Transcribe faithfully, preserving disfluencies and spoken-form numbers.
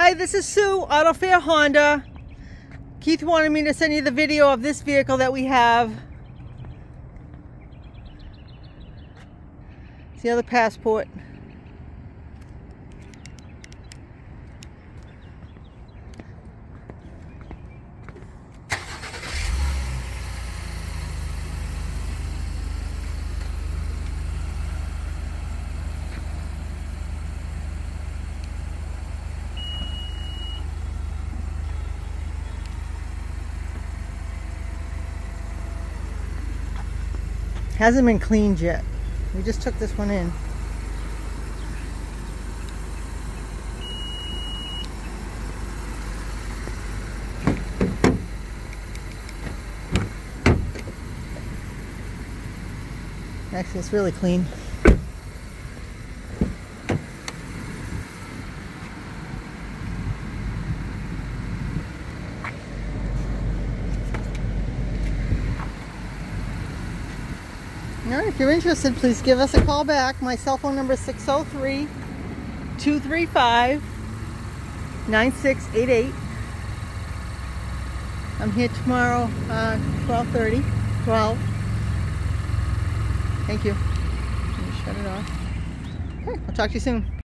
Hi, this is Sue, Auto Fair Honda. Keith wanted me to send you the video of this vehicle that we have. It's the other Passport. Hasn't been cleaned yet. We just took this one in. Actually, it's really clean. Alright, if you're interested, please give us a call back. My cell phone number is six oh three, two three five, nine six eight eight. I'm here tomorrow, uh, twelve thirty, twelve. Thank you. Let me shut it off. Okay, I'll talk to you soon.